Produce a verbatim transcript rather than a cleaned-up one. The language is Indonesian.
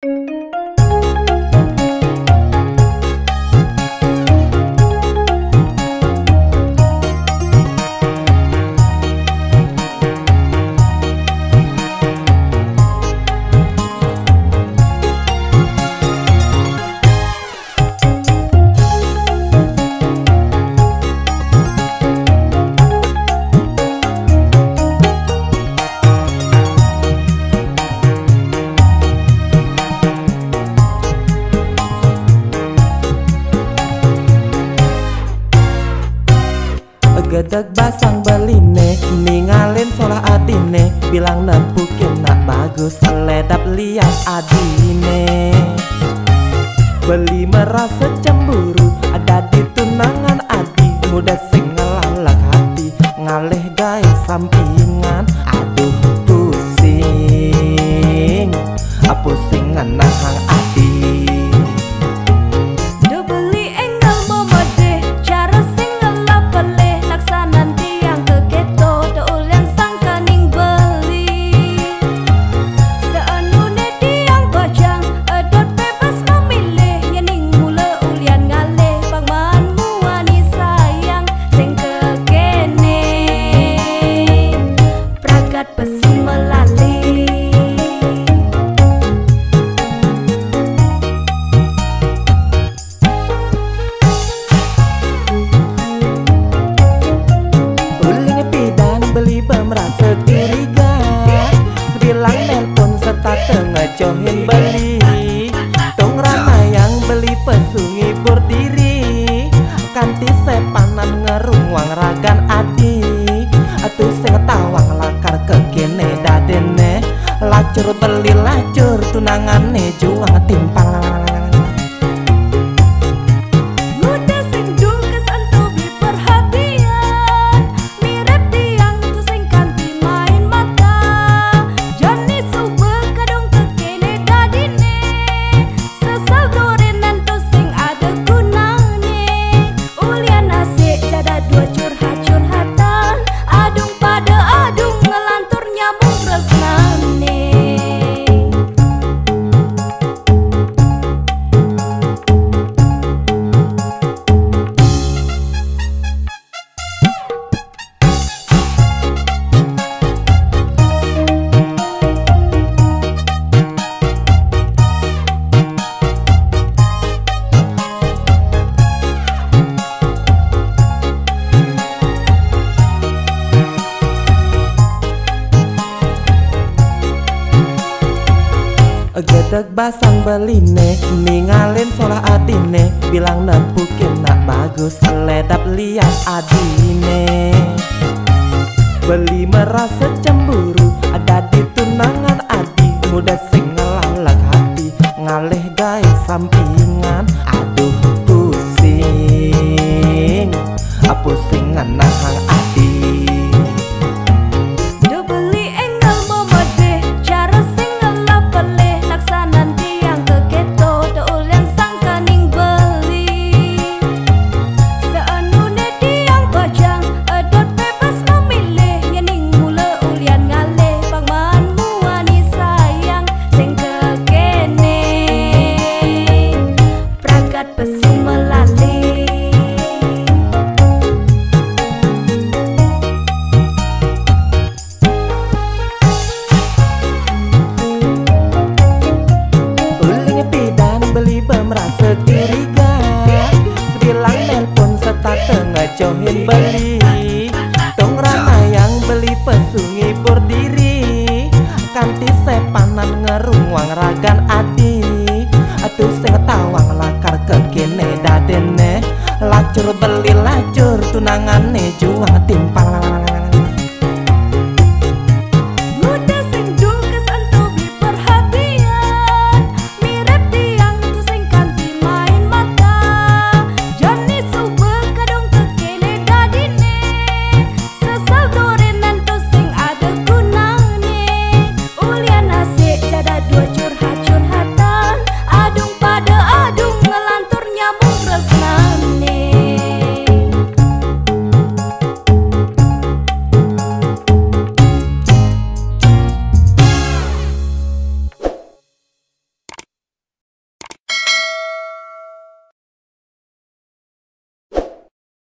Gedeg basang beline, ningalin solah adine, bilang nempukin nak bagus, ledap liat adine. Beli merasa cemburu, ada di tunangan adi, muda sing ngelalak hati, ngalih gaya sampingan, aduh pusing, pusing ngenahang adi. Merasa curiga, sebilang nelpon serta tengecohin beli, tong ramayang beli pesungi berdiri, kanti sepanan ngerung wang ragan adi, atuh sing tawang lakar kekene dadene, lacur beli lacur tunangane juang timpang. Gedeg basang beline, ningalin solah adine, bilang nempukin nak bagus, ledap liat adine. Beli merasa cemburu, ada di tunangan adi, muda sing ngelalak hati, ngalih gaya sampingan, aduh pusing, pusing ngenahang adi. Merasa curiga, sebilang nelpon serta tengecohin beli, tong ramayang beli pesungi berdiri, kanti sepanan ngerung wang ragan adi, atuh sing tawang lakar kekene dadene, lacur beli